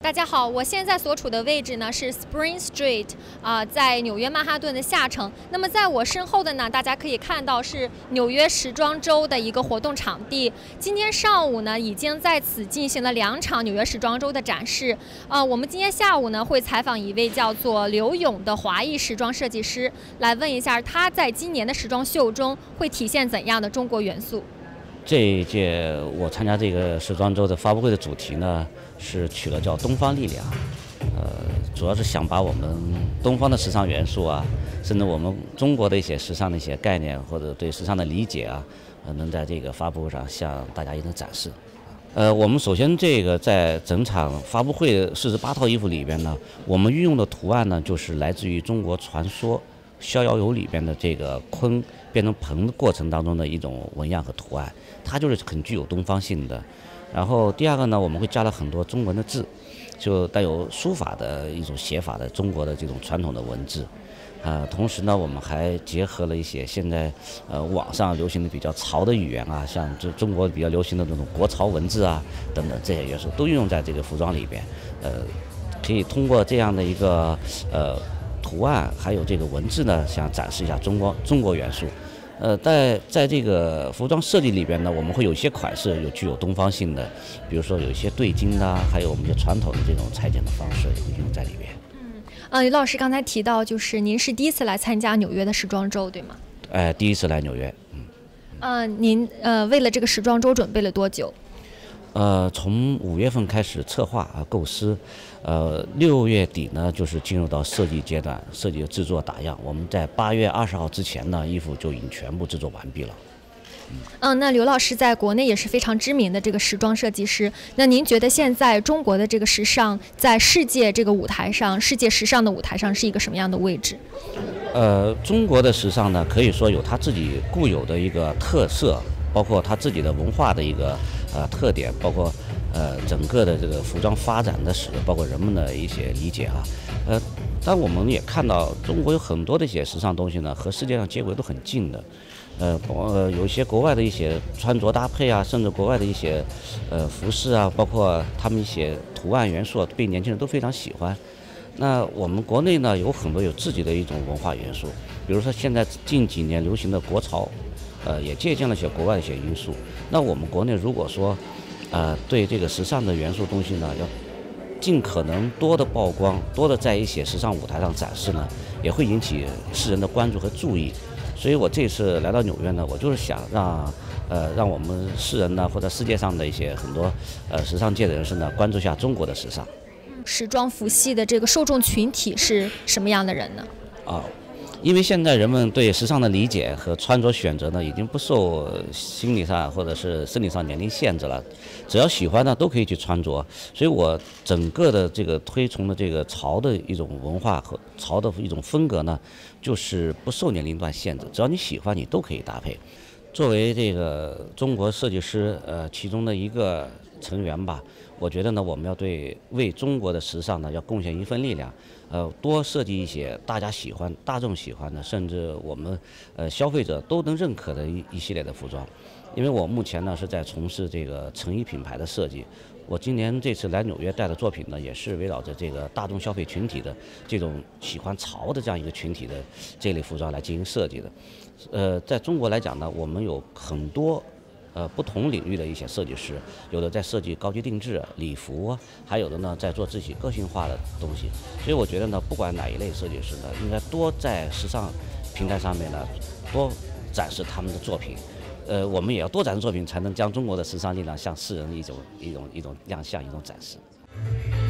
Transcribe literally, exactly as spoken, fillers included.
大家好，我现在所处的位置呢是 Spring Street 啊、呃，在纽约曼哈顿的下城。那么在我身后的呢，大家可以看到是纽约时装周的一个活动场地。今天上午呢，已经在此进行了两场纽约时装周的展示。啊、呃，我们今天下午呢会采访一位叫做刘勇的华裔时装设计师，来问一下他在今年的时装秀中会体现怎样的中国元素。 这一届我参加这个时装周的发布会的主题呢，是取了叫东方力量，呃，主要是想把我们东方的时尚元素啊，甚至我们中国的一些时尚的一些概念或者对时尚的理解啊，呃，能在这个发布会上向大家一同展示。呃，我们首先这个在整场发布会四十八套衣服里边呢，我们运用的图案呢，就是来自于中国传说《逍遥游》里边的这个鲲变成鹏的过程当中的一种纹样和图案，它就是很具有东方性的。然后第二个呢，我们会加了很多中文的字，就带有书法的一种写法的中国的这种传统的文字。呃，同时呢，我们还结合了一些现在呃网上流行的比较潮的语言啊，像中中国比较流行的这种国潮文字啊等等这些元素都运用在这个服装里边。呃，可以通过这样的一个呃图案还有这个文字呢，想展示一下中国中国元素。呃，在在这个服装设计里边呢，我们会有一些款式有具有东方性的，比如说有一些对襟的，还有我们一些传统的这种裁剪的方式也会用在里边。 嗯，呃，刘老师刚才提到，就是您是第一次来参加纽约的时装周，对吗？ 哎、呃，第一次来纽约，嗯。 呃，您呃为了这个时装周准备了多久？ 呃，从五月份开始策划啊构思，呃，六月底呢就是进入到设计阶段，设计制作打样。我们在八月二十号之前呢，衣服就已经全部制作完毕了。 嗯、呃，那刘老师在国内也是非常知名的这个时装设计师。那您觉得现在中国的这个时尚在世界这个舞台上，世界时尚的舞台上是一个什么样的位置？ 呃，中国的时尚呢，可以说有它自己固有的一个特色，包括它自己的文化的一个呃特点，包括呃整个的这个服装发展的史，包括人们的一些理解啊。呃，但我们也看到中国有很多的一些时尚东西呢，和世界上接轨都很近的。呃呃，有一些国外的一些穿着搭配啊，甚至国外的一些呃服饰啊，包括他们一些图案元素，被年轻人都非常喜欢。那我们国内呢，有很多有自己的一种文化元素，比如说现在近几年流行的国潮，呃，也借鉴了一些国外的一些因素。那我们国内如果说，呃，对这个时尚的元素东西呢，要尽可能多的曝光，多的在一些时尚舞台上展示呢，也会引起世人的关注和注意。所以我这次来到纽约呢，我就是想让，呃，让我们世人呢，或者世界上的一些很多呃时尚界的人士呢，关注一下中国的时尚。 时装服系的这个受众群体是什么样的人呢？ 啊，因为现在人们对时尚的理解和穿着选择呢，已经不受心理上或者是生理上年龄限制了，只要喜欢呢都可以去穿着。所以我整个的这个推崇的这个潮的一种文化和潮的一种风格呢，就是不受年龄段限制，只要你喜欢，你都可以搭配。作为这个中国设计师呃其中的一个成员吧，我觉得呢，我们要对为中国的时尚呢要贡献一份力量，呃，多设计一些大家喜欢、大众喜欢的，甚至我们呃消费者都能认可的一一系列的服装。因为我目前呢是在从事这个成衣品牌的设计，我今年这次来纽约带的作品呢，也是围绕着这个大众消费群体的这种喜欢潮的这样一个群体的这类服装来进行设计的。呃，在中国来讲呢，我们有很多呃不同领域的一些设计师，有的在设计高级定制、礼服，还有的呢在做自己个性化的东西。所以我觉得呢，不管哪一类设计师呢，应该多在时尚平台上面呢多展示他们的作品。呃，我们也要多展示作品，才能将中国的时尚力量向世人一种一种一种亮相、一种展示。